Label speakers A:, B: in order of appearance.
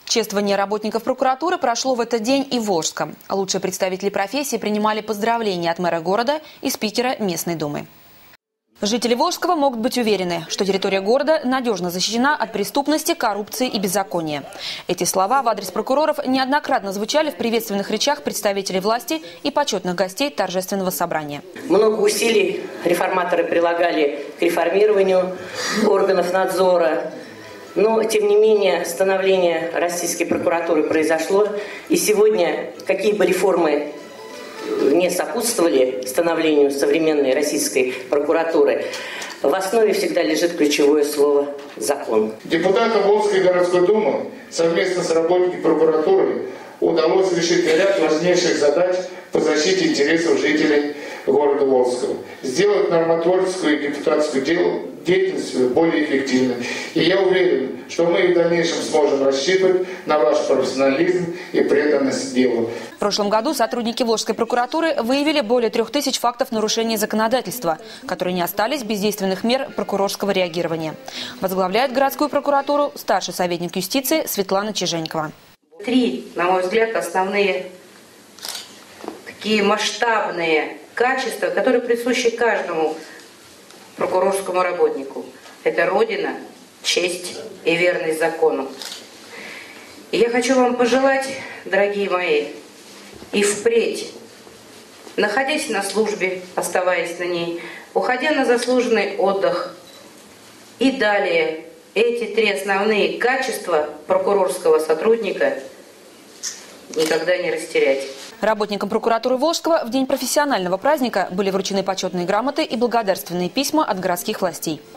A: Чествование работников прокуратуры прошло в этот день и в Волжском. Лучшие представители профессии принимали поздравления от мэра города и спикера местной думы. Жители Волжского могут быть уверены, что территория города надежно защищена от преступности, коррупции и беззакония. Эти слова в адрес прокуроров неоднократно звучали в приветственных речах представителей власти и почетных гостей торжественного собрания.
B: Много усилий реформаторы прилагали к реформированию органов надзора. Но, тем не менее, становление российской прокуратуры произошло. И сегодня, какие бы реформы не сопутствовали становлению современной российской прокуратуры, в основе всегда лежит ключевое слово «закон».
C: Депутатам Волжской городской думы совместно с работниками прокуратуры удалось решить ряд важнейших задач по защите интересов жителей города Волжского. Сделать нормотворческую и депутатскую деятельность более эффективной. И я уверен, что мы в дальнейшем сможем рассчитывать на ваш профессионализм и преданность делу.
A: В прошлом году сотрудники Волжской прокуратуры выявили более 3000 фактов нарушения законодательства, которые не остались без действенных мер прокурорского реагирования. Возглавляет городскую прокуратуру старший советник юстиции Светлана Чиженькова.
D: 3, на мой взгляд, основные такие масштабные качества, которые присущи каждому прокурорскому работнику. Это Родина, честь и верность закону. И я хочу вам пожелать, дорогие мои, и впредь, находясь на службе, оставаясь на ней, уходя на заслуженный отдых, и далее эти 3 основные качества прокурорского сотрудника никогда не растерять.
A: Работникам прокуратуры Волжского в день профессионального праздника были вручены почетные грамоты и благодарственные письма от городских властей.